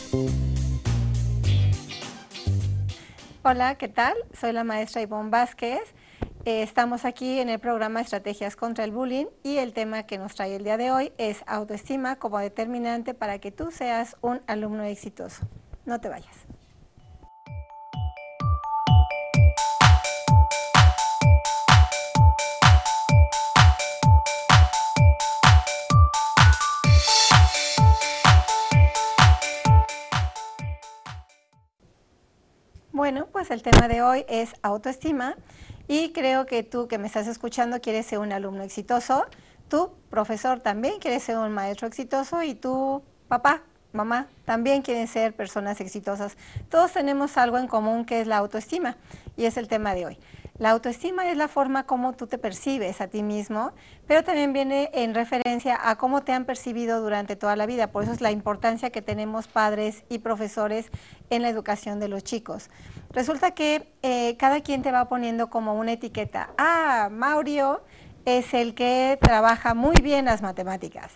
Hola, ¿qué tal? Soy la maestra Ivonne Vázquez. Estamos aquí en el programa Estrategias contra el Bullying y el tema que nos trae el día de hoy es autoestima como determinante para que tú seas un alumno exitoso. No te vayas. Bueno, pues el tema de hoy es autoestima y creo que tú que me estás escuchando quieres ser un alumno exitoso, tú, profesor, también quieres ser un maestro exitoso y tú, papá, mamá, también quieren ser personas exitosas. Todos tenemos algo en común que es la autoestima y es el tema de hoy. La autoestima es la forma como tú te percibes a ti mismo, pero también viene en referencia a cómo te han percibido durante toda la vida. Por eso es la importancia que tenemos padres y profesores en la educación de los chicos. Resulta que cada quien te va poniendo como una etiqueta. Ah, Mauricio es el que trabaja muy bien las matemáticas.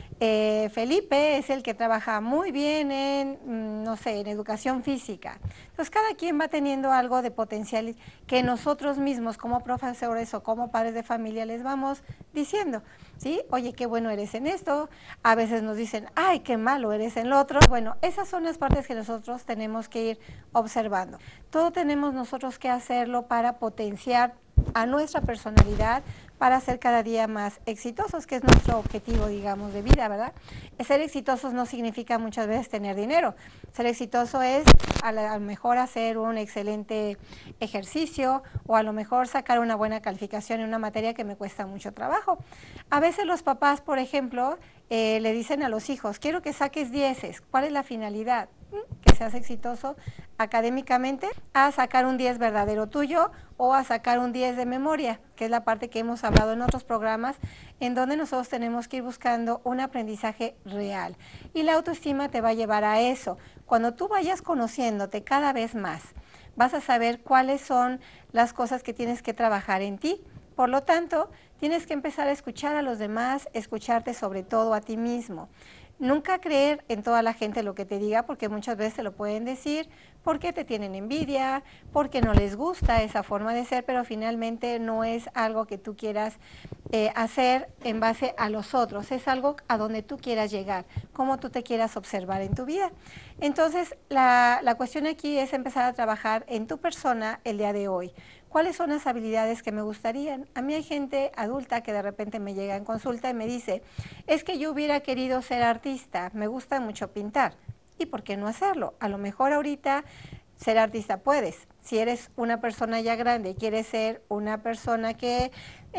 Felipe es el que trabaja muy bien en, no sé, en educación física. Entonces, cada quien va teniendo algo de potencial que nosotros mismos como profesores o como padres de familia les vamos diciendo, ¿sí? Oye, qué bueno eres en esto. A veces nos dicen, ay, qué malo eres en lo otro. Bueno, esas son las partes que nosotros tenemos que ir observando. Todo tenemos nosotros que hacerlo para potenciar a nuestra personalidad, para ser cada día más exitosos, que es nuestro objetivo, digamos, de vida, ¿verdad? Ser exitosos no significa muchas veces tener dinero. Ser exitoso es a lo mejor hacer un excelente ejercicio o a lo mejor sacar una buena calificación en una materia que me cuesta mucho trabajo. A veces los papás, por ejemplo, le dicen a los hijos, quiero que saques 10. ¿Cuál es la finalidad? Que seas exitoso académicamente, a sacar un 10 verdadero tuyo o a sacar un 10 de memoria, que es la parte que hemos hablado en otros programas, en donde nosotros tenemos que ir buscando un aprendizaje real. Y la autoestima te va a llevar a eso. Cuando tú vayas conociéndote cada vez más, vas a saber cuáles son las cosas que tienes que trabajar en ti. Por lo tanto, tienes que empezar a escuchar a los demás, escucharte sobre todo a ti mismo. Nunca creer en toda la gente lo que te diga, porque muchas veces te lo pueden decir porque te tienen envidia, porque no les gusta esa forma de ser, pero finalmente no es algo que tú quieras hacer en base a los otros, es algo a donde tú quieras llegar, cómo tú te quieras observar en tu vida. Entonces, la cuestión aquí es empezar a trabajar en tu persona el día de hoy. ¿Cuáles son las habilidades que me gustarían? A mí hay gente adulta que de repente me llega en consulta y me dice, es que yo hubiera querido ser artista, me gusta mucho pintar. ¿Y por qué no hacerlo? A lo mejor ahorita ser artista puedes. Si eres una persona ya grande y quieres ser una persona que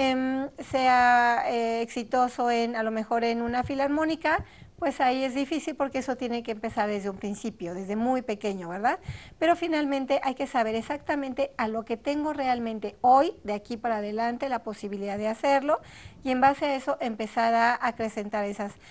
sea exitoso a lo mejor en una filarmónica, pues ahí es difícil porque eso tiene que empezar desde un principio, desde muy pequeño, ¿verdad? Pero finalmente hay que saber exactamente a lo que tengo realmente hoy, de aquí para adelante, la posibilidad de hacerlo y en base a eso empezar a acrecentar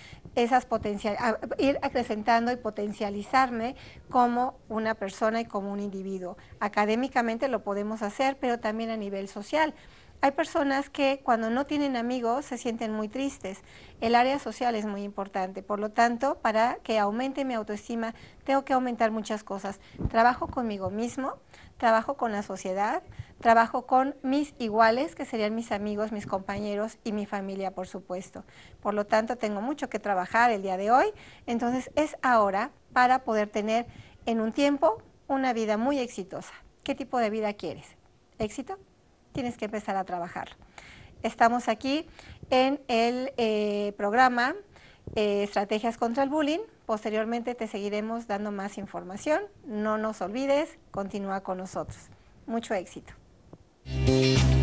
ir acrecentando y potencializarme como una persona y como un individuo. Académicamente lo podemos hacer, pero también a nivel social. Hay personas que cuando no tienen amigos se sienten muy tristes. El área social es muy importante. Por lo tanto, para que aumente mi autoestima, tengo que aumentar muchas cosas. Trabajo conmigo mismo, trabajo con la sociedad, trabajo con mis iguales, que serían mis amigos, mis compañeros y mi familia, por supuesto. Por lo tanto, tengo mucho que trabajar el día de hoy. Entonces, es ahora para poder tener en un tiempo una vida muy exitosa. ¿Qué tipo de vida quieres? ¿Éxito? Tienes que empezar a trabajar. Estamos aquí en el programa Estrategias contra el Bullying. Posteriormente te seguiremos dando más información. No nos olvides, continúa con nosotros. Mucho éxito.